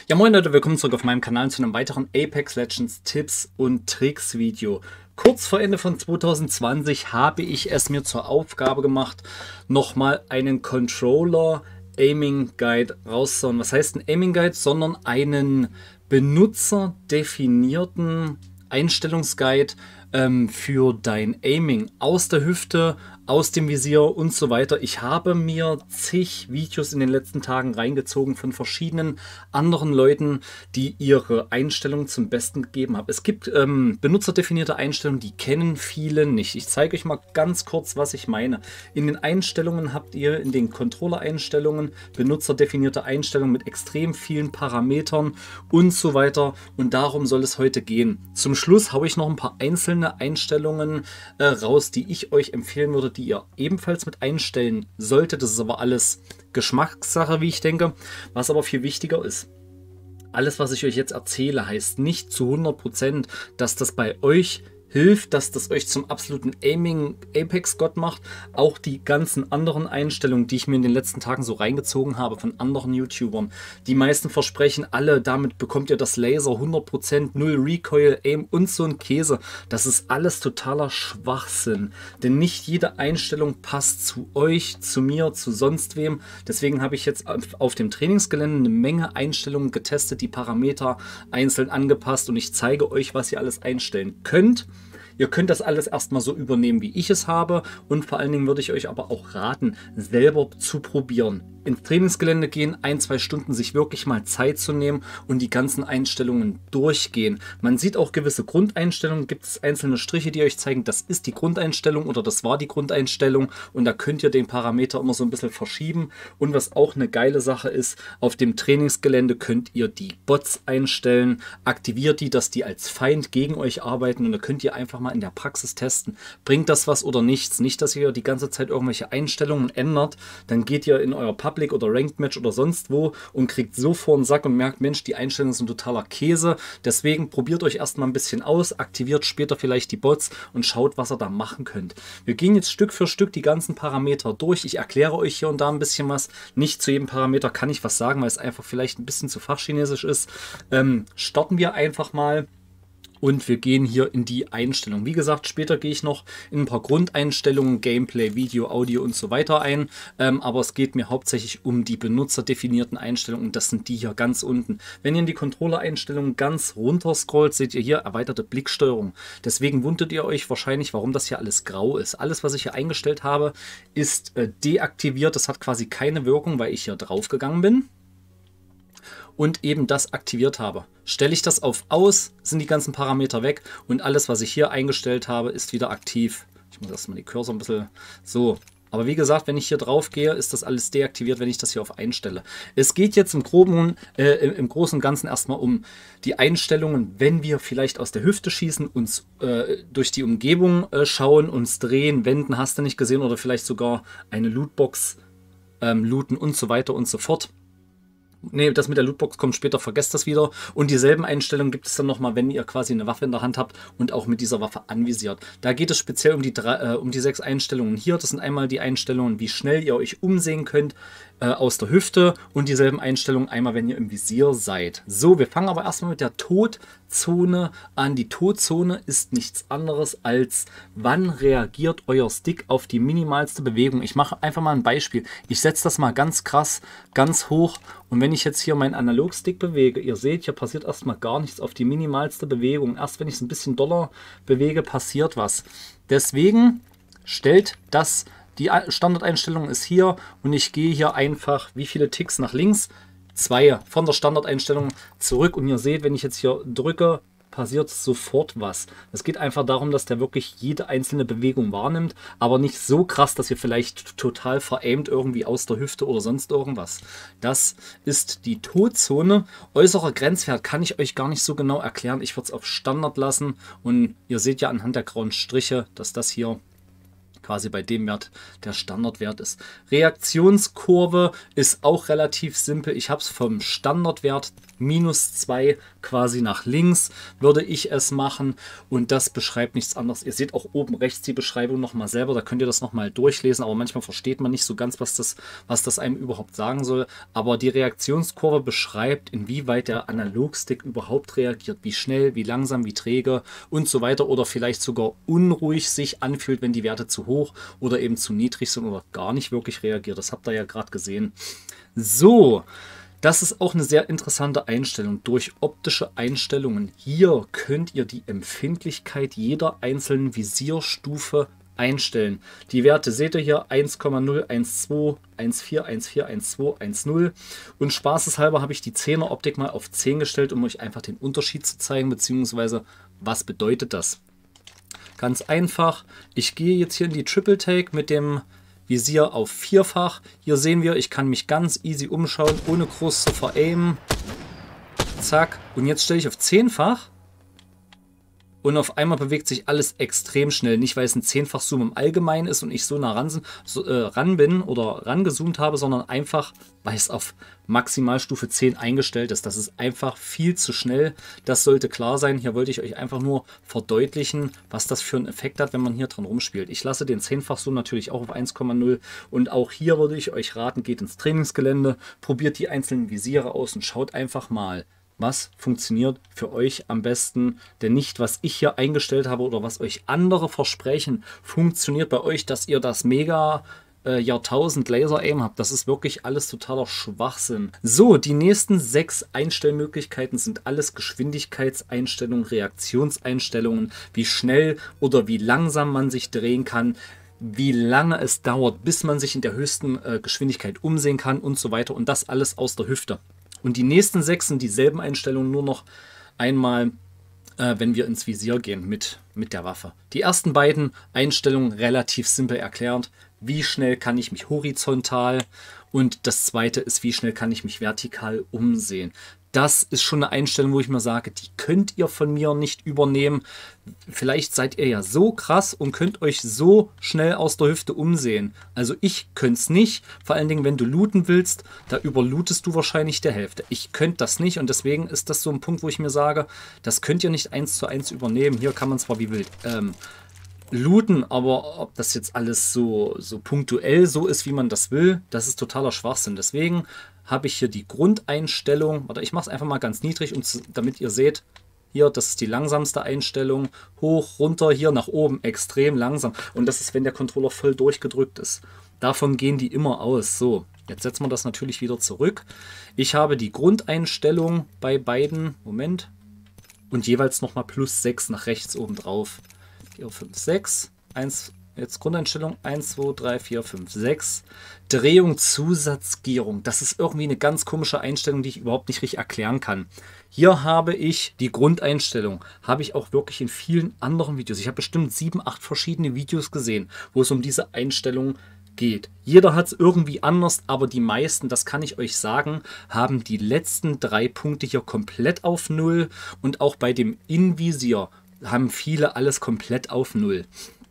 Ja, moin Leute, willkommen zurück auf meinem Kanal zu einem weiteren Apex Legends Tipps und Tricks Video. Kurz vor Ende von 2020 habe ich es mir zur Aufgabe gemacht, nochmal einen Controller Aiming Guide rauszuhauen. Was heißt ein Aiming Guide? Sondern einen benutzerdefinierten Einstellungsguide für dein Aiming aus der Hüfte, aus dem Visier und so weiter. Ich habe mir zig Videos in den letzten Tagen reingezogen von verschiedenen anderen Leuten, die ihre Einstellungen zum Besten gegeben haben. Es gibt benutzerdefinierte Einstellungen, die kennen viele nicht. Ich zeige euch mal ganz kurz, was ich meine. In den Einstellungen habt ihr in den Controller-Einstellungen benutzerdefinierte Einstellungen mit extrem vielen Parametern und so weiter. Und darum soll es heute gehen. Zum Schluss habe ich noch ein paar einzelne Einstellungen raus, die ich euch empfehlen würde, die ihr ebenfalls mit einstellen solltet. Das ist aber alles Geschmackssache, wie ich denke. Was aber viel wichtiger ist: alles, was ich euch jetzt erzähle, heißt nicht zu 100%, dass das bei euch hilft, dass das euch zum absoluten Aiming Apex Gott macht. Auch die ganzen anderen Einstellungen, die ich mir in den letzten Tagen so reingezogen habe von anderen YouTubern, die meisten versprechen alle, damit bekommt ihr das Laser 100%, 0 Recoil, Aim und so ein Käse. Das ist alles totaler Schwachsinn, denn nicht jede Einstellung passt zu euch, zu mir, zu sonst wem. Deswegen habe ich jetzt auf dem Trainingsgelände eine Menge Einstellungen getestet, die Parameter einzeln angepasst, und ich zeige euch, was ihr alles einstellen könnt. Ihr könnt das alles erstmal so übernehmen, wie ich es habe, und vor allen Dingen würde ich euch aber auch raten, selber zu probieren. Ins Trainingsgelände gehen, 1-2 Stunden sich wirklich mal Zeit zu nehmen und die ganzen Einstellungen durchgehen. Man sieht auch gewisse Grundeinstellungen, gibt es einzelne Striche, die euch zeigen, das ist die Grundeinstellung oder das war die Grundeinstellung, und da könnt ihr den Parameter immer so ein bisschen verschieben. Und was auch eine geile Sache ist, auf dem Trainingsgelände könnt ihr die Bots einstellen, aktiviert die, dass die als Feind gegen euch arbeiten, und da könnt ihr einfach mal in der Praxis testen, bringt das was oder nichts. Nicht, dass ihr die ganze Zeit irgendwelche Einstellungen ändert, dann geht ihr in euer Public oder Ranked Match oder sonst wo und kriegt so vor den Sack und merkt, Mensch, die Einstellungen sind totaler Käse. Deswegen probiert euch erstmal ein bisschen aus, aktiviert später vielleicht die Bots und schaut, was ihr da machen könnt. Wir gehen jetzt Stück für Stück die ganzen Parameter durch. Ich erkläre euch hier und da ein bisschen was. Nicht zu jedem Parameter kann ich was sagen, weil es einfach vielleicht ein bisschen zu fachchinesisch ist. Starten wir einfach mal. Und wir gehen hier in die Einstellung. Wie gesagt, später gehe ich noch in ein paar Grundeinstellungen, Gameplay, Video, Audio und so weiter ein. Aber es geht mir hauptsächlich um die benutzerdefinierten Einstellungen. Und das sind die hier ganz unten. Wenn ihr in die Controller-Einstellungen ganz runter scrollt, seht ihr hier erweiterte Blicksteuerung. Deswegen wundert ihr euch wahrscheinlich, warum das hier alles grau ist. Alles, was ich hier eingestellt habe, ist deaktiviert. Das hat quasi keine Wirkung, weil ich hier drauf gegangen bin und eben das aktiviert habe. Stelle ich das auf aus, sind die ganzen Parameter weg, und alles, was ich hier eingestellt habe, ist wieder aktiv. Ich muss erstmal die Cursor ein bisschen so. Aber wie gesagt, wenn ich hier drauf gehe, ist das alles deaktiviert, wenn ich das hier auf einstelle. Es geht jetzt im Großen und Ganzen erstmal um die Einstellungen, wenn wir vielleicht aus der Hüfte schießen, uns durch die Umgebung schauen, uns drehen, wenden, hast du nicht gesehen, oder vielleicht sogar eine Lootbox looten und so weiter und so fort. Ne, das mit der Lootbox kommt später, vergesst das wieder. Und dieselben Einstellungen gibt es dann nochmal, wenn ihr quasi eine Waffe in der Hand habt und auch mit dieser Waffe anvisiert. Da geht es speziell um die 6 Einstellungen hier. Das sind einmal die Einstellungen, wie schnell ihr euch umsehen könnt aus der Hüfte, und dieselben Einstellungen einmal, wenn ihr im Visier seid. So, wir fangen aber erstmal mit der Todzone an. Die Todzone ist nichts anderes als, wann reagiert euer Stick auf die minimalste Bewegung. Ich mache einfach mal ein Beispiel. Ich setze das mal ganz krass, ganz hoch, und wenn ich jetzt hier meinen Analogstick bewege, ihr seht, hier passiert erstmal gar nichts auf die minimalste Bewegung. Erst wenn ich es ein bisschen doller bewege, passiert was. Deswegen stellt das, die Standardeinstellung ist hier, und ich gehe hier einfach, wie viele Ticks nach links? 2 von der Standardeinstellung zurück, und ihr seht, wenn ich jetzt hier drücke, passiert sofort was. Es geht einfach darum, dass der wirklich jede einzelne Bewegung wahrnimmt, aber nicht so krass, dass ihr vielleicht total veraimt irgendwie aus der Hüfte oder sonst irgendwas. Das ist die Todzone. Äußerer Grenzwert kann ich euch gar nicht so genau erklären. Ich würde es auf Standard lassen, und ihr seht ja anhand der grauen Striche, dass das hier quasi bei dem Wert der Standardwert ist. Reaktionskurve ist auch relativ simpel. Ich habe es vom Standardwert -2 quasi nach links, würde ich es machen, und das beschreibt nichts anderes. Ihr seht auch oben rechts die Beschreibung nochmal selber, da könnt ihr das nochmal durchlesen, aber manchmal versteht man nicht so ganz, was das einem überhaupt sagen soll. Aber die Reaktionskurve beschreibt, inwieweit der Analogstick überhaupt reagiert, wie schnell, wie langsam, wie träge und so weiter, oder vielleicht sogar unruhig sich anfühlt, wenn die Werte zu hoch oder eben zu niedrig sind oder gar nicht wirklich reagiert. Das habt ihr ja gerade gesehen. So, das ist auch eine sehr interessante Einstellung. Durch optische Einstellungen hier könnt ihr die Empfindlichkeit jeder einzelnen Visierstufe einstellen. Die Werte seht ihr hier: 1,0, 1,2, 1,4, 1,4, 1,2, 1,0. Und spaßeshalber habe ich die 10er Optik mal auf 10 gestellt, um euch einfach den Unterschied zu zeigen, beziehungsweise was bedeutet das. Ganz einfach, ich gehe jetzt hier in die Triple Take mit dem Visier auf 4-fach. Hier sehen wir, ich kann mich ganz easy umschauen, ohne groß zu veraimen. Zack. Und jetzt stelle ich auf 10-fach. Und auf einmal bewegt sich alles extrem schnell. Nicht, weil es ein 10-fach-Zoom im Allgemeinen ist und ich so nah ran bin oder rangezoomt habe, sondern einfach, weil es auf Maximalstufe 10 eingestellt ist. Das ist einfach viel zu schnell. Das sollte klar sein. Hier wollte ich euch einfach nur verdeutlichen, was das für einen Effekt hat, wenn man hier dran rumspielt. Ich lasse den 10-fach-Zoom natürlich auch auf 1,0. Und auch hier würde ich euch raten, geht ins Trainingsgelände, probiert die einzelnen Visiere aus und schaut einfach mal, was funktioniert für euch am besten, denn nicht, was ich hier eingestellt habe oder was euch andere versprechen, funktioniert bei euch, dass ihr das mega Jahrtausend Laser Aim habt. Das ist wirklich alles totaler Schwachsinn. So, die nächsten 6 Einstellmöglichkeiten sind alles Geschwindigkeitseinstellungen, Reaktionseinstellungen, wie schnell oder wie langsam man sich drehen kann, wie lange es dauert, bis man sich in der höchsten Geschwindigkeit umsehen kann und so weiter, und das alles aus der Hüfte. Und die nächsten 6 sind dieselben Einstellungen, nur noch einmal, wenn wir ins Visier gehen mit der Waffe. Die ersten beiden Einstellungen relativ simpel erklärt. Wie schnell kann ich mich horizontal, und das zweite ist, wie schnell kann ich mich vertikal umsehen. Das ist schon eine Einstellung, wo ich mir sage, die könnt ihr von mir nicht übernehmen. Vielleicht seid ihr ja so krass und könnt euch so schnell aus der Hüfte umsehen. Also ich könnte es nicht. Vor allen Dingen, wenn du looten willst, da überlootest du wahrscheinlich der Hälfte. Ich könnte das nicht, und deswegen ist das so ein Punkt, wo ich mir sage, das könnt ihr nicht 1:1 übernehmen. Hier kann man zwar wie wild looten, aber ob das jetzt alles so punktuell so ist, wie man das will, das ist totaler Schwachsinn. Deswegen habe ich hier die Grundeinstellung, oder ich mache es einfach mal ganz niedrig, damit ihr seht, hier, das ist die langsamste Einstellung, hoch, runter, hier nach oben, extrem langsam, und das ist, wenn der Controller voll durchgedrückt ist. Davon gehen die immer aus. So, jetzt setzen wir das natürlich wieder zurück. Ich habe die Grundeinstellung bei beiden, Moment, und jeweils nochmal +6 nach rechts oben drauf. 4, 5, 6, 1, jetzt Grundeinstellung 1, 2, 3, 4, 5, 6. Drehung, Zusatzgierung. Das ist irgendwie eine ganz komische Einstellung, die ich überhaupt nicht richtig erklären kann. Hier habe ich die Grundeinstellung. Habe ich auch wirklich in vielen anderen Videos. Ich habe bestimmt 7, 8 verschiedene Videos gesehen, wo es um diese Einstellung geht. Jeder hat es irgendwie anders, aber die meisten, das kann ich euch sagen, haben die letzten 3 Punkte hier komplett auf 0, und auch bei dem Invisier haben viele alles komplett auf 0.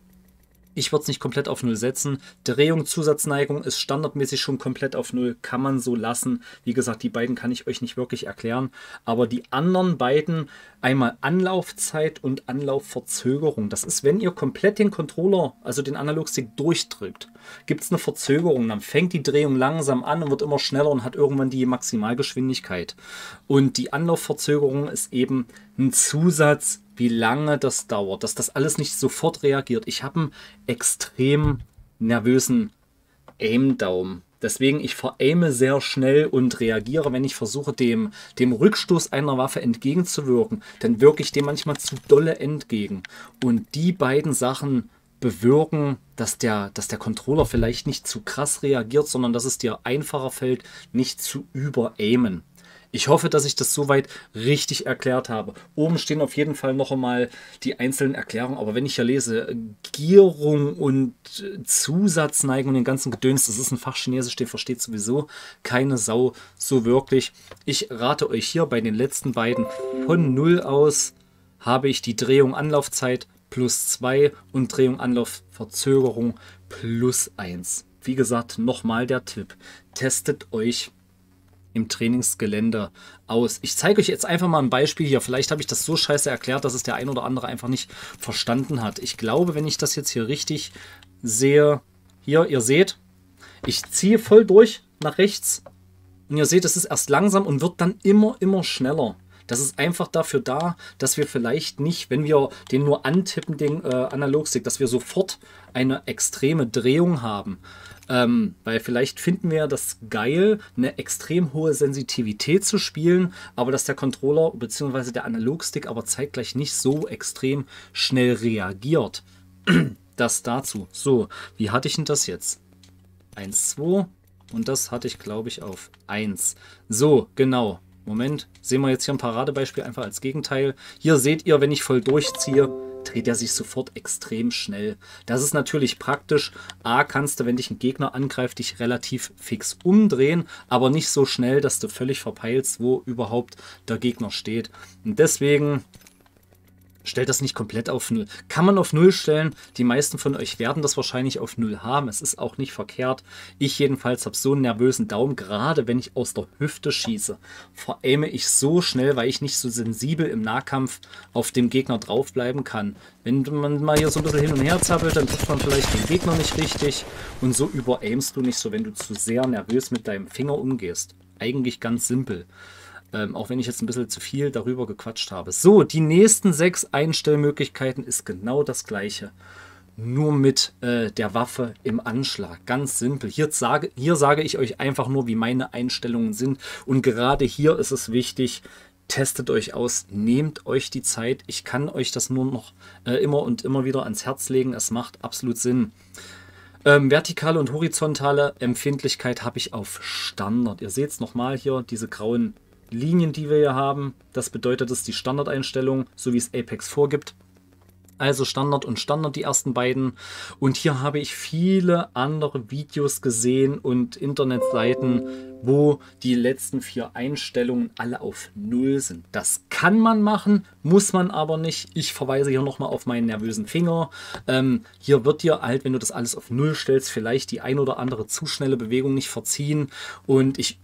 Ich würde es nicht komplett auf 0 setzen. Drehung, Zusatzneigung ist standardmäßig schon komplett auf 0. Kann man so lassen. Wie gesagt, die beiden kann ich euch nicht wirklich erklären. Aber die anderen beiden, einmal Anlaufzeit und Anlaufverzögerung. Das ist, wenn ihr komplett den Controller, also den Analogstick, durchdrückt, gibt es eine Verzögerung. Dann fängt die Drehung langsam an und wird immer schneller und hat irgendwann die Maximalgeschwindigkeit. Und die Anlaufverzögerung ist eben ein Zusatz, wie lange das dauert, dass das alles nicht sofort reagiert. Ich habe einen extrem nervösen Aim-Daumen. Deswegen, ich veraime sehr schnell und reagiere, wenn ich versuche, dem Rückstoß einer Waffe entgegenzuwirken, dann wirke ich dem manchmal zu dolle entgegen. Und die beiden Sachen bewirken, dass der Controller vielleicht nicht zu krass reagiert, sondern dass es dir einfacher fällt, nicht zu überaimen. Ich hoffe, dass ich das soweit richtig erklärt habe. Oben stehen auf jeden Fall noch einmal die einzelnen Erklärungen. Aber wenn ich hier lese, Gierung und Zusatzneigung und den ganzen Gedöns, das ist ein Fach Chinesisch, den versteht sowieso keine Sau so wirklich. Ich rate euch hier bei den letzten beiden von 0 aus, habe ich die Drehung, Anlaufzeit +2 und Drehung, Anlauf, Verzögerung +1. Wie gesagt, nochmal der Tipp. Testet euch im Trainingsgelände aus. Ich zeige euch jetzt einfach mal ein Beispiel hier. Vielleicht habe ich das so scheiße erklärt, dass es der ein oder andere einfach nicht verstanden hat. Ich glaube, wenn ich das jetzt hier richtig sehe, hier, ihr seht, ich ziehe voll durch nach rechts und ihr seht, es ist erst langsam und wird dann immer schneller. Das ist einfach dafür da, dass wir vielleicht nicht, wenn wir den nur antippen, den Analogstick, dass wir sofort eine extreme Drehung haben. Weil vielleicht finden wir das geil, eine extrem hohe Sensitivität zu spielen, aber dass der Controller bzw. der Analogstick aber zeitgleich nicht so extrem schnell reagiert. Das dazu. So, wie hatte ich denn das jetzt? 1, 2 und das hatte ich, glaube ich, auf 1. So, genau. Moment, sehen wir jetzt hier ein Paradebeispiel einfach als Gegenteil. Hier seht ihr, wenn ich voll durchziehe, dreht er sich sofort extrem schnell. Das ist natürlich praktisch. A, kannst du, wenn dich ein Gegner angreift, dich relativ fix umdrehen, aber nicht so schnell, dass du völlig verpeilst, wo überhaupt der Gegner steht. Und deswegen stellt das nicht komplett auf 0. Kann man auf 0 stellen. Die meisten von euch werden das wahrscheinlich auf 0 haben. Es ist auch nicht verkehrt. Ich jedenfalls habe so einen nervösen Daumen. Gerade wenn ich aus der Hüfte schieße, veraime ich so schnell, weil ich nicht so sensibel im Nahkampf auf dem Gegner draufbleiben kann. Wenn man mal hier so ein bisschen hin und her zappelt, dann trifft man vielleicht den Gegner nicht richtig. Und so überaimst du nicht so, wenn du zu sehr nervös mit deinem Finger umgehst. Eigentlich ganz simpel. Auch wenn ich jetzt ein bisschen zu viel darüber gequatscht habe. So, die nächsten 6 Einstellmöglichkeiten ist genau das gleiche. Nur mit der Waffe im Anschlag. Ganz simpel. Hier sage ich euch einfach nur, wie meine Einstellungen sind. Und gerade hier ist es wichtig, testet euch aus, nehmt euch die Zeit. Ich kann euch das nur noch immer und immer wieder ans Herz legen. Es macht absolut Sinn. Vertikale und horizontale Empfindlichkeit habe ich auf Standard. Ihr seht es nochmal hier, diese grauen Linien, die wir hier haben. Das bedeutet, das ist die Standardeinstellung, so wie es Apex vorgibt. Also Standard und Standard, die ersten beiden. Und hier habe ich viele andere Videos gesehen und Internetseiten, wo die letzten 4 Einstellungen alle auf 0 sind. Das kann man machen, muss man aber nicht. Ich verweise hier nochmal auf meinen nervösen Finger. Hier wird dir halt, wenn du das alles auf 0 stellst, vielleicht die ein oder andere zu schnelle Bewegung nicht verziehen. Und ich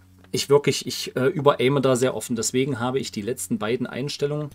überaime da sehr offen. Deswegen habe ich die letzten beiden Einstellungen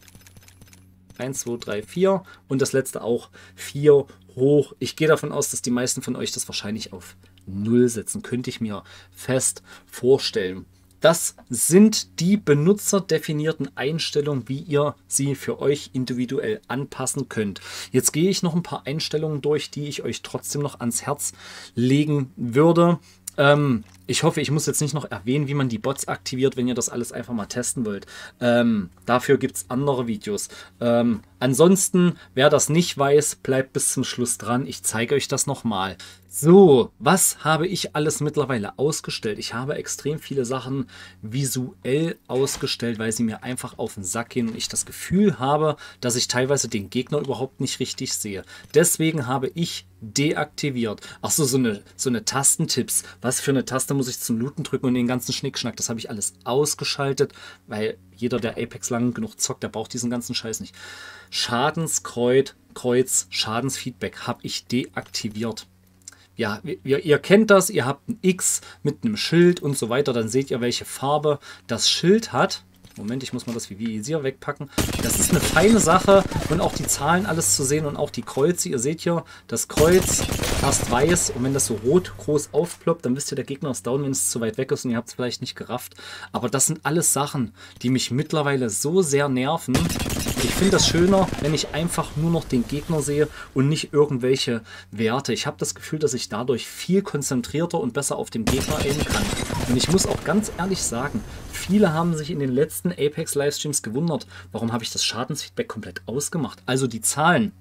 1, 2, 3, 4 und das letzte auch 4 hoch. Ich gehe davon aus, dass die meisten von euch das wahrscheinlich auf 0 setzen. Könnte ich mir fest vorstellen. Das sind die benutzerdefinierten Einstellungen, wie ihr sie für euch individuell anpassen könnt. Jetzt gehe ich noch ein paar Einstellungen durch, die ich euch trotzdem noch ans Herz legen würde. Ich hoffe, ich muss jetzt nicht noch erwähnen, wie man die Bots aktiviert, wenn ihr das alles einfach mal testen wollt. Dafür gibt es andere Videos. Ansonsten, wer das nicht weiß, bleibt bis zum Schluss dran. Ich zeige euch das nochmal. So, was habe ich alles mittlerweile ausgestellt? Ich habe extrem viele Sachen visuell ausgestellt, weil sie mir einfach auf den Sack gehen und ich das Gefühl habe, dass ich teilweise den Gegner überhaupt nicht richtig sehe. Deswegen habe ich deaktiviert. Achso, so eine Tastentipps. Was für eine Taste muss ich zum Looten drücken und den ganzen Schnickschnack? Das habe ich alles ausgeschaltet, weil jeder, der Apex lang genug zockt, der braucht diesen ganzen Scheiß nicht. Schadenskreuz, Schadensfeedback habe ich deaktiviert. Ja, ihr kennt das, ihr habt ein X mit einem Schild und so weiter, dann seht ihr, welche Farbe das Schild hat. Moment, ich muss mal das Visier wegpacken. Das ist eine feine Sache und auch die Zahlen alles zu sehen und auch die Kreuze. Ihr seht hier, das Kreuz erst weiß und wenn das so rot groß aufploppt, dann wisst ihr, der Gegner ist down, wenn es zu weit weg ist und ihr habt es vielleicht nicht gerafft. Aber das sind alles Sachen, die mich mittlerweile so sehr nerven. Ich finde das schöner, wenn ich einfach nur noch den Gegner sehe und nicht irgendwelche Werte. Ich habe das Gefühl, dass ich dadurch viel konzentrierter und besser auf den Gegner aimen kann. Und ich muss auch ganz ehrlich sagen, viele haben sich in den letzten Apex-Livestreams gewundert, warum habe ich das Schadensfeedback komplett ausgemacht. Also die Zahlen.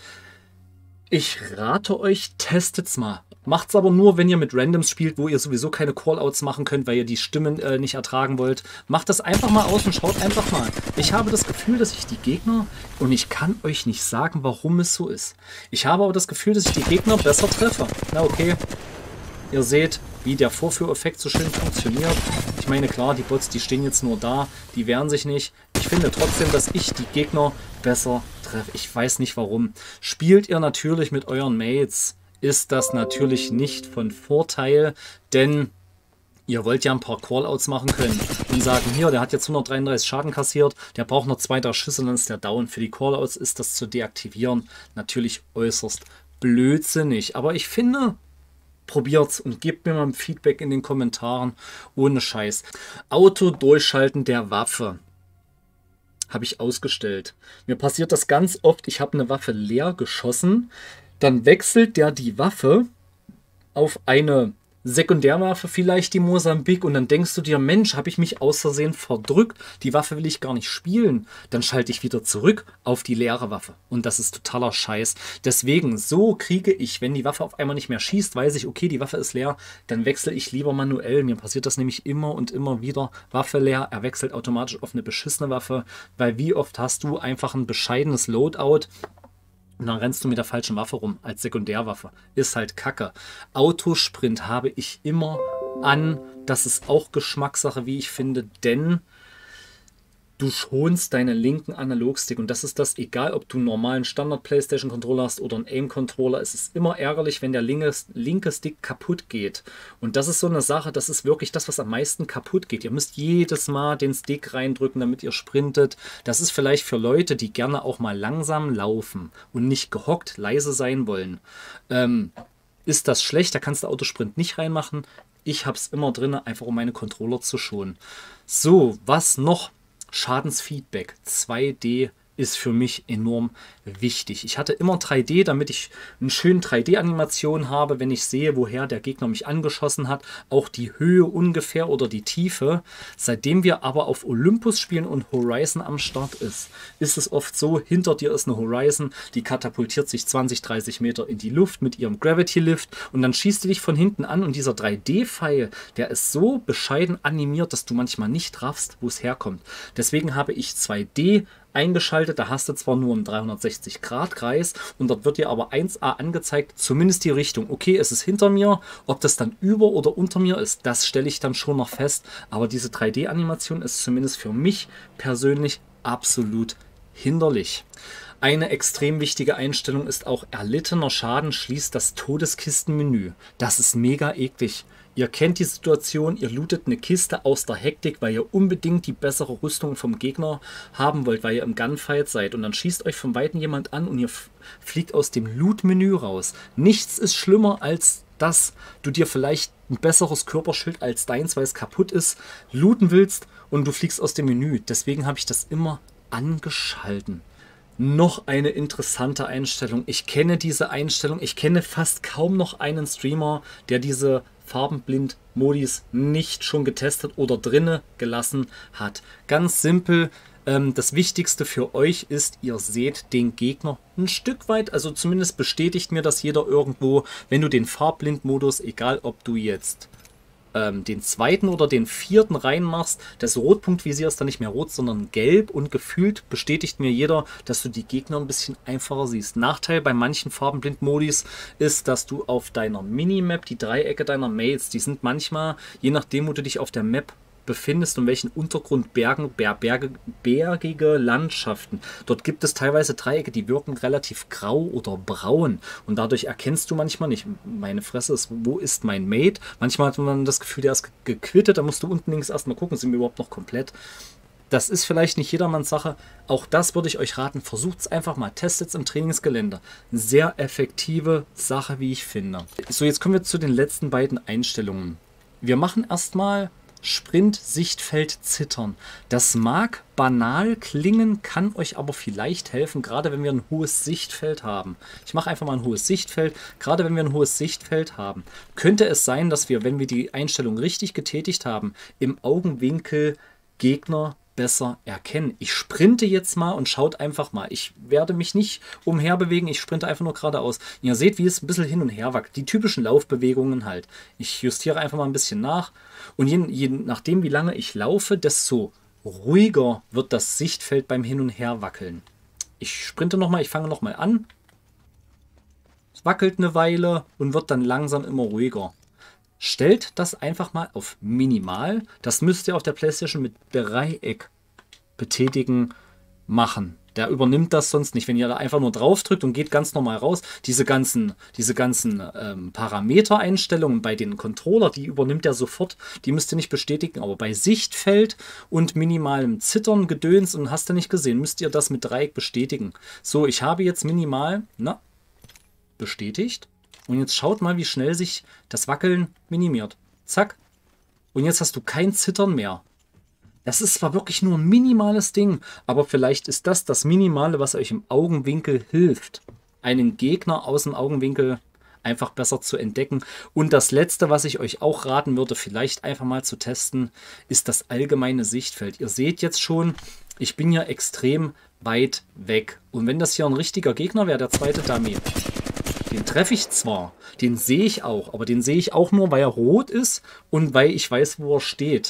Ich rate euch, testet's mal. Macht's aber nur, wenn ihr mit Randoms spielt, wo ihr sowieso keine Callouts machen könnt, weil ihr die Stimmen nicht ertragen wollt. Macht das einfach mal aus und schaut einfach mal. Ich habe das Gefühl, dass ich die Gegner, und ich kann euch nicht sagen, warum es so ist. Ich habe aber das Gefühl, dass ich die Gegner besser treffe. Na okay, ihr seht, wie der Vorführeffekt so schön funktioniert. Ich meine, klar, die Bots, die stehen jetzt nur da, die wehren sich nicht. Ich ich finde trotzdem, dass ich die Gegner besser treffe. Ich weiß nicht warum. Spielt ihr natürlich mit euren Mates, ist das natürlich nicht von Vorteil, denn ihr wollt ja ein paar Callouts machen können und sagen, hier, der hat jetzt 133 Schaden kassiert, der braucht noch 2 Schüsse, dann ist der down. Für die Callouts ist das zu deaktivieren natürlich äußerst blödsinnig. Aber ich finde, probiert's und gebt mir mal ein Feedback in den Kommentaren. Ohne Scheiß. Auto-Durchschalten der Waffe habe ich ausgestellt. Mir passiert das ganz oft. Ich habe eine Waffe leer geschossen. Dann wechselt der die Waffe auf eine Sekundärwaffe, vielleicht die Mosambik, und dann denkst du dir, Mensch, habe ich mich aus Versehen verdrückt, die Waffe will ich gar nicht spielen. Dann schalte ich wieder zurück auf die leere Waffe. Und das ist totaler Scheiß. Deswegen, so kriege ich, wenn die Waffe auf einmal nicht mehr schießt, weiß ich, okay, die Waffe ist leer, dann wechsle ich lieber manuell. Mir passiert das nämlich immer und immer wieder. Waffe leer, er wechselt automatisch auf eine beschissene Waffe, weil wie oft hast du einfach ein bescheidenes Loadout und dann rennst du mit der falschen Waffe rum, als Sekundärwaffe. Ist halt Kacke. Autosprint habe ich immer an. Das ist auch Geschmackssache, wie ich finde, denn du schonst deinen linken Analogstick. Und das ist das, egal ob du einen normalen Standard-Playstation-Controller hast oder einen Aim-Controller, es ist immer ärgerlich, wenn der linke Stick kaputt geht. Und das ist so eine Sache, das ist wirklich das, was am meisten kaputt geht. Ihr müsst jedes Mal den Stick reindrücken, damit ihr sprintet. Das ist vielleicht für Leute, die gerne auch mal langsam laufen und nicht gehockt leise sein wollen. Ist das schlecht? Da kannst du Autosprint nicht reinmachen. Ich habe es immer drin, einfach um meine Controller zu schonen. So, was noch? Schadensfeedback 2D ist für mich enorm wichtig. Ich hatte immer 3D, damit ich eine schöne 3D-Animation habe, wenn ich sehe, woher der Gegner mich angeschossen hat. Auch die Höhe ungefähr oder die Tiefe. Seitdem wir aber auf Olympus spielen und Horizon am Start ist es oft so, hinter dir ist eine Horizon, die katapultiert sich 20, 30 Meter in die Luft mit ihrem Gravity Lift und dann schießt du dich von hinten an und dieser 3D-Pfeil, der ist so bescheiden animiert, dass du manchmal nicht raffst, wo es herkommt. Deswegen habe ich 2D eingeschaltet, da hast du zwar nur einen 360-Grad-Kreis und dort wird dir aber 1A angezeigt, zumindest die Richtung. Okay, es ist hinter mir, ob das dann über oder unter mir ist, das stelle ich dann schon noch fest, aber diese 3D-Animation ist zumindest für mich persönlich absolut hinderlich. Eine extrem wichtige Einstellung ist auch, erlittener Schaden schließt das Todeskistenmenü. Das ist mega eklig. Ihr kennt die Situation, ihr lootet eine Kiste aus der Hektik, weil ihr unbedingt die bessere Rüstung vom Gegner haben wollt, weil ihr im Gunfight seid. Und dann schießt euch von Weitem jemand an und ihr fliegt aus dem Loot-Menü raus. Nichts ist schlimmer, als dass du dir vielleicht ein besseres Körperschild als deins, weil es kaputt ist, looten willst und du fliegst aus dem Menü. Deswegen habe ich das immer angeschalten. Noch eine interessante Einstellung. Ich kenne diese Einstellung. Ich kenne fast kaum noch einen Streamer, der diese Farbenblind-Modis nicht schon getestet oder drinne gelassen hat. Ganz simpel. Das Wichtigste für euch ist, ihr seht den Gegner ein Stück weit, also zumindest bestätigt mir das jeder irgendwo, wenn du den Farbblind-Modus, egal ob du jetzt den 2. oder den 4. reinmachst, das Rotpunktvisier ist dann nicht mehr rot, sondern gelb und gefühlt bestätigt mir jeder, dass du die Gegner ein bisschen einfacher siehst. Nachteil bei manchen Farbenblind-Modis ist, dass du auf deiner Minimap, die Dreiecke deiner Mates, die sind manchmal, je nachdem, wo du dich auf der Map befindest und welchen Untergrund bergige Landschaften. Dort gibt es teilweise Dreiecke, die wirken relativ grau oder braun und dadurch erkennst du manchmal nicht, meine Fresse ist, wo ist mein Mate? Manchmal hat man das Gefühl, der ist gequittet, da musst du unten links erstmal gucken, sind wir überhaupt noch komplett. Das ist vielleicht nicht jedermanns Sache. Auch das würde ich euch raten. Versucht es einfach mal. Testet es im Trainingsgelände. Sehr effektive Sache, wie ich finde. So, jetzt kommen wir zu den letzten beiden Einstellungen. Wir machen erstmal Sprint, Sichtfeld, Zittern. Das mag banal klingen, kann euch aber vielleicht helfen, gerade wenn wir ein hohes Sichtfeld haben. Ich mache einfach mal ein hohes Sichtfeld. Gerade wenn wir ein hohes Sichtfeld haben, könnte es sein, dass wir, wenn wir die Einstellung richtig getätigt haben, im Augenwinkel Gegner besser erkennen. Ich sprinte jetzt mal und schaut einfach mal. Ich werde mich nicht umherbewegen, ich sprinte einfach nur geradeaus. Ihr seht, wie es ein bisschen hin und her wackelt. Die typischen Laufbewegungen halt. Ich justiere einfach mal ein bisschen nach und je nachdem, wie lange ich laufe, desto ruhiger wird das Sichtfeld beim Hin und Her wackeln. Ich sprinte nochmal, ich fange nochmal an. Es wackelt eine Weile und wird dann langsam immer ruhiger. Stellt das einfach mal auf minimal. Das müsst ihr auf der PlayStation mit Dreieck betätigen, machen. Der übernimmt das sonst nicht. Wenn ihr da einfach nur drauf drückt und geht ganz normal raus, diese ganzen Parametereinstellungen bei den Controller, die übernimmt er sofort. Die müsst ihr nicht bestätigen. Aber bei Sichtfeld und minimalem Zittern, Gedöns und hast du nicht gesehen, müsst ihr das mit Dreieck bestätigen. So, ich habe jetzt minimal, bestätigt. Und jetzt schaut mal, wie schnell sich das Wackeln minimiert. Zack. Und jetzt hast du kein Zittern mehr. Das ist zwar wirklich nur ein minimales Ding, aber vielleicht ist das das Minimale, was euch im Augenwinkel hilft, einen Gegner aus dem Augenwinkel einfach besser zu entdecken. Und das Letzte, was ich euch auch raten würde, vielleicht einfach mal zu testen, ist das allgemeine Sichtfeld. Ihr seht jetzt schon, ich bin ja extrem weit weg. Und wenn das hier ein richtiger Gegner wäre, der zweite Dummy, den treffe ich zwar, den sehe ich auch, aber den sehe ich auch nur, weil er rot ist und weil ich weiß, wo er steht.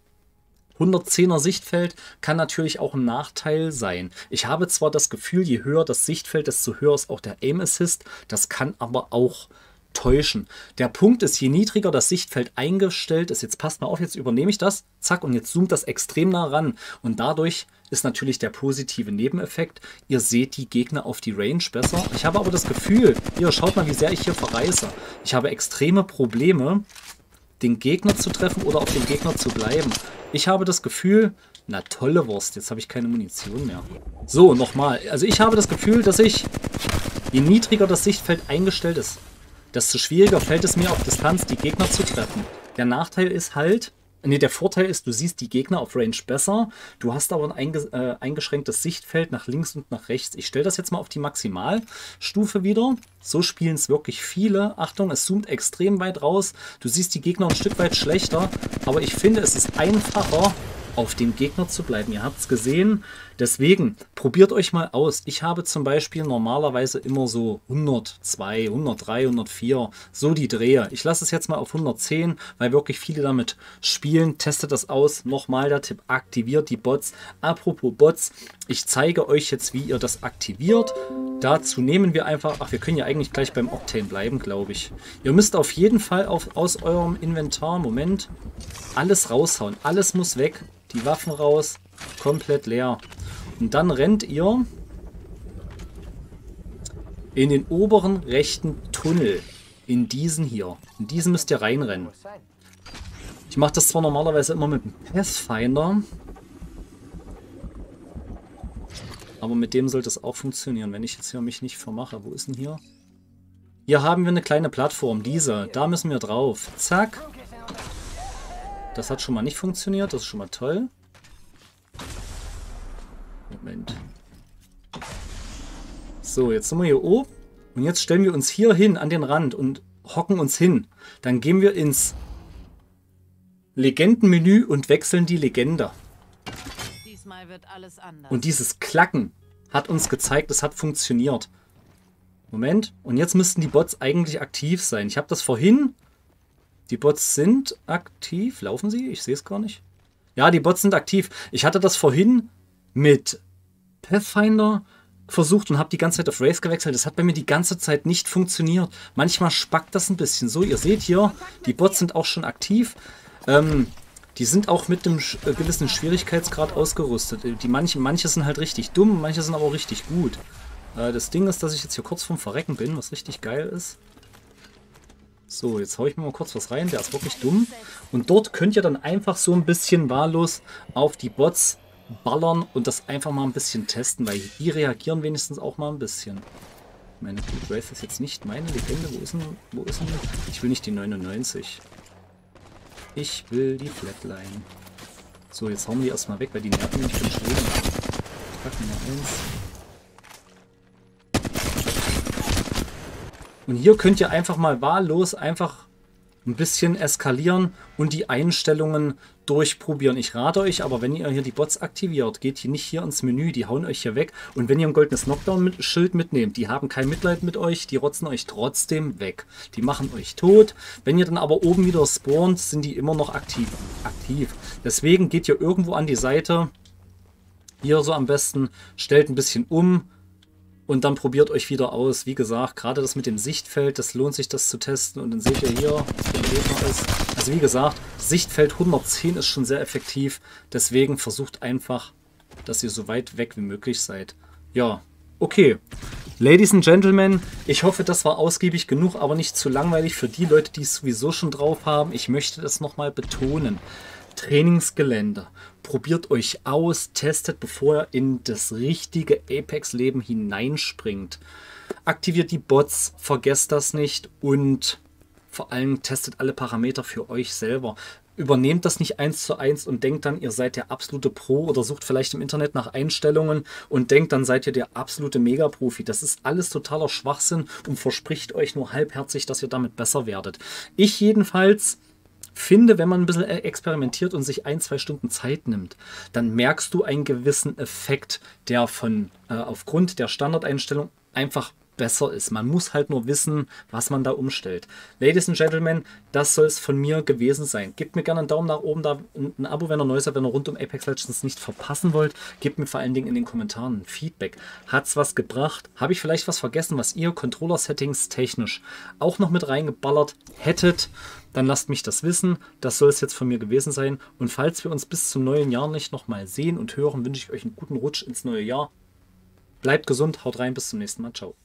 110er Sichtfeld kann natürlich auch ein Nachteil sein. Ich habe zwar das Gefühl, je höher das Sichtfeld, desto höher ist auch der Aim Assist. Das kann aber auch täuschen. Der Punkt ist, je niedriger das Sichtfeld eingestellt ist, jetzt passt mal auf, jetzt übernehme ich das, zack, und jetzt zoomt das extrem nah ran. Und dadurch ist natürlich der positive Nebeneffekt, ihr seht die Gegner auf die Range besser. Ich habe aber das Gefühl, hier, schaut mal, wie sehr ich hier verreise. Ich habe extreme Probleme, den Gegner zu treffen oder auf dem Gegner zu bleiben. Ich habe das Gefühl, na tolle Wurst, jetzt habe ich keine Munition mehr. So, nochmal. Also ich habe das Gefühl, dass je niedriger das Sichtfeld eingestellt ist, desto schwieriger fällt es mir auf Distanz, die Gegner zu treffen. Der Nachteil ist halt, der Vorteil ist, du siehst die Gegner auf Range besser, du hast aber ein eingeschränktes Sichtfeld nach links und nach rechts. Ich stelle das jetzt mal auf die Maximalstufe wieder. So spielen es wirklich viele. Achtung, es zoomt extrem weit raus. Du siehst die Gegner ein Stück weit schlechter, aber ich finde, es ist einfacher, auf dem Gegner zu bleiben. Ihr habt es gesehen. Deswegen, probiert euch mal aus. Ich habe zum Beispiel normalerweise immer so 102, 103, 104, so die Drehe. Ich lasse es jetzt mal auf 110, weil wirklich viele damit spielen. Testet das aus. Nochmal der Tipp, aktiviert die Bots. Apropos Bots, ich zeige euch jetzt, wie ihr das aktiviert. Dazu nehmen wir einfach, wir können ja eigentlich gleich beim Octane bleiben, glaube ich. Ihr müsst auf jeden Fall aus eurem Inventar, Moment, alles raushauen. Alles muss weg. Die Waffen raus, komplett leer. Und dann rennt ihr in den oberen rechten Tunnel. In diesen hier. In diesen müsst ihr reinrennen. Ich mache das zwar normalerweise immer mit dem Pathfinder, aber mit dem sollte es auch funktionieren, wenn ich jetzt hier mich nicht vermache. Wo ist denn hier? Hier haben wir eine kleine Plattform, diese. Da müssen wir drauf. Zack. Das hat schon mal nicht funktioniert, das ist schon mal toll. Moment. So, jetzt sind wir hier oben. Und jetzt stellen wir uns hier hin an den Rand und hocken uns hin. Dann gehen wir ins Legendenmenü und wechseln die Legende. Diesmal wird alles anders. Und dieses Klacken hat uns gezeigt, es hat funktioniert. Moment. Und jetzt müssten die Bots eigentlich aktiv sein. Ich habe das vorhin... Die Bots sind aktiv. Laufen sie? Ich sehe es gar nicht. Ja, die Bots sind aktiv. Ich hatte das vorhin mit Pathfinder versucht und habe die ganze Zeit auf Race gewechselt. Das hat bei mir die ganze Zeit nicht funktioniert. Manchmal spackt das ein bisschen so. Ihr seht hier, die Bots sind auch schon aktiv. Die sind auch mit einem gewissen Schwierigkeitsgrad ausgerüstet. Manche sind halt richtig dumm, manche sind aber auch richtig gut. Das Ding ist, dass ich jetzt hier kurz vorm Verrecken bin, was richtig geil ist. So, jetzt haue ich mir mal kurz was rein. Der ist wirklich dumm. Und dort könnt ihr dann einfach so ein bisschen wahllos auf die Bots ballern und das einfach mal ein bisschen testen, weil die reagieren wenigstens auch mal ein bisschen. Meine Wraith ist jetzt nicht meine Legende. Wo ist denn? Ich will nicht die 99. Ich will die Flatline. So, jetzt hauen wir die erstmal weg, weil die nerven mich von Schlägen. Pack Nummer 1. Und hier könnt ihr einfach mal wahllos einfach ein bisschen eskalieren und die Einstellungen durchprobieren. Ich rate euch aber, wenn ihr hier die Bots aktiviert, geht ihr nicht hier ins Menü, die hauen euch hier weg. Und wenn ihr ein goldenes Knockdown-Schild mitnehmt, die haben kein Mitleid mit euch, die rotzen euch trotzdem weg. Die machen euch tot. Wenn ihr dann aber oben wieder spawnt, sind die immer noch aktiv. Deswegen geht ihr irgendwo an die Seite, hier so am besten, stellt ein bisschen um, und dann probiert euch wieder aus. Wie gesagt, gerade das mit dem Sichtfeld, das lohnt sich, das zu testen. Und dann seht ihr hier, was der Gegner ist. Also wie gesagt, Sichtfeld 110 ist schon sehr effektiv. Deswegen versucht einfach dass ihr so weit weg wie möglich seid. Ja, okay. Ladies and Gentlemen, ich hoffe, das war ausgiebig genug, aber nicht zu langweilig für die Leute, die es sowieso schon drauf haben. Ich möchte das nochmal betonen. Trainingsgelände. Probiert euch aus, testet, bevor ihr in das richtige Apex-Leben hineinspringt. Aktiviert die Bots, vergesst das nicht und vor allem testet alle Parameter für euch selber. Übernehmt das nicht 1:1 und denkt dann, ihr seid der absolute Pro oder sucht vielleicht im Internet nach Einstellungen und denkt, dann seid ihr der absolute Mega-Profi. Das ist alles totaler Schwachsinn und verspricht euch nur halbherzig, dass ihr damit besser werdet. Ich jedenfalls finde, wenn man ein bisschen experimentiert und sich 1-2 Stunden Zeit nimmt, dann merkst du einen gewissen Effekt, der aufgrund der Standardeinstellung einfach besser ist. Man muss halt nur wissen, was man da umstellt. Ladies and Gentlemen, das soll es von mir gewesen sein. Gebt mir gerne einen Daumen nach oben, da ein Abo, wenn ihr neu seid, wenn ihr rund um Apex Legends nicht verpassen wollt. Gebt mir vor allen Dingen in den Kommentaren ein Feedback. Hat's was gebracht? Habe ich vielleicht was vergessen, was ihr Controller-Settings technisch auch noch mit reingeballert hättet? Dann lasst mich das wissen. Das soll es jetzt von mir gewesen sein. Und falls wir uns bis zum neuen Jahr nicht nochmal sehen und hören, wünsche ich euch einen guten Rutsch ins neue Jahr. Bleibt gesund, haut rein, bis zum nächsten Mal. Ciao.